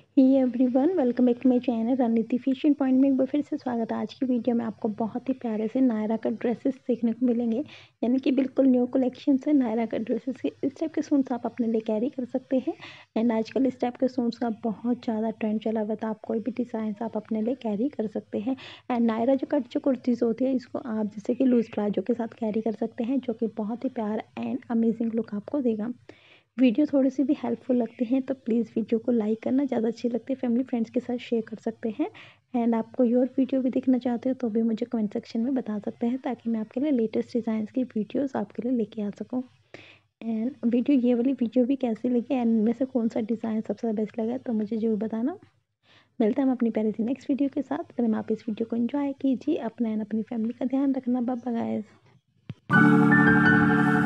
Hey everyone, welcome back to my channel रणनीति fashion point में एक बार फिर से स्वागत है। आज की वीडियो में आपको बहुत ही प्यारे से नायरा कट ड्रेसेस देखने को मिलेंगे, यानी कि बिल्कुल न्यू कलेक्शन से नायरा कट ड्रेसेस के इस टाइप के सूट्स आप अपने लिए कैरी कर सकते हैं। एंड आजकल इस टाइप के सूट्स का बहुत ज़्यादा ट्रेंड चला हुआ, तो आप कोई भी डिज़ाइन आप अपने लिए कैरी कर सकते हैं। एंड नायरा जो कट जो कुर्तीज़ होती है, इसको आप जैसे कि लूज प्लाजो के साथ कैरी कर सकते हैं, जो कि बहुत ही प्यारा एंड अमेजिंग लुक आपको देगा। वीडियो थोड़ी सी भी हेल्पफुल लगती है तो प्लीज़ वीडियो को लाइक करना, ज़्यादा अच्छी लगती है फैमिली फ्रेंड्स के साथ शेयर कर सकते हैं। एंड आपको और वीडियो भी देखना चाहते हो तो भी मुझे कमेंट सेक्शन में बता सकते हैं, ताकि मैं आपके लिए लेटेस्ट डिज़ाइंस की वीडियोस आपके लिए लेके आ सकूं। एंड ये वाली वीडियो भी कैसी लगी एंड इनमें से कौन सा डिज़ाइन सबसे बेस्ट लगा तो मुझे ज़रूर बताना। मिलते हैं हम अपनी प्यारी सी नेक्स्ट वीडियो के साथ। अगर आप इस वीडियो को एंजॉय कीजिए, अपना एंड अपनी फैमिली का ध्यान रखना। Bye bye guys.